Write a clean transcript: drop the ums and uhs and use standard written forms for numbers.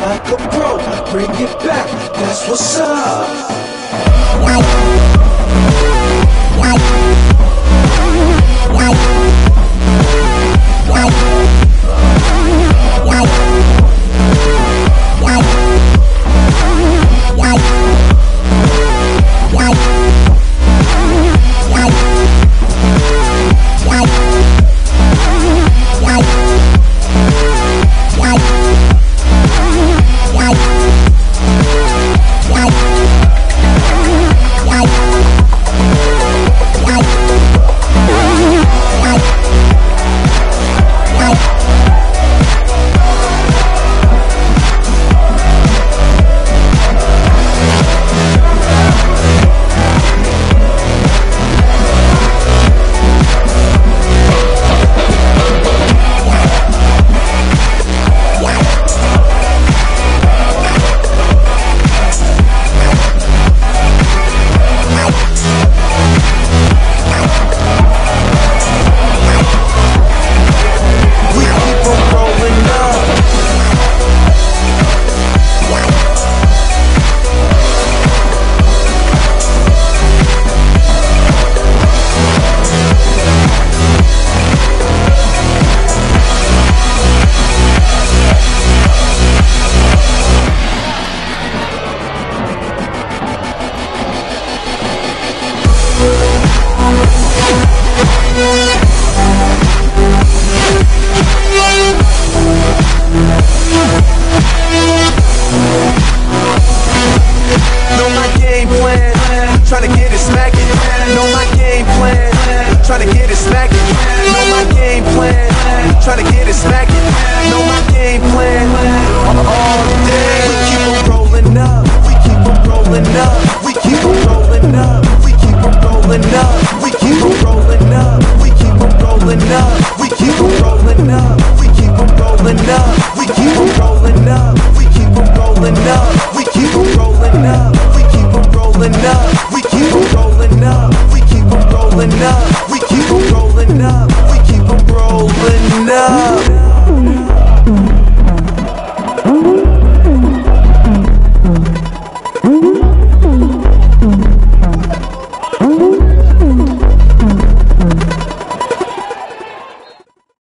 like a pro, bring it back, that's what's up. Tryna get it smacking, know my game plan. Tryna get it smacking, know my game plan. Tryna get it smacking, know my game plan. All day we keep on rolling up, we keep on rolling up, we keep on rolling up, we keep on rolling up, we keep on rolling up, we keep on rolling up, we keep on rolling up, we keep on rolling up, we keep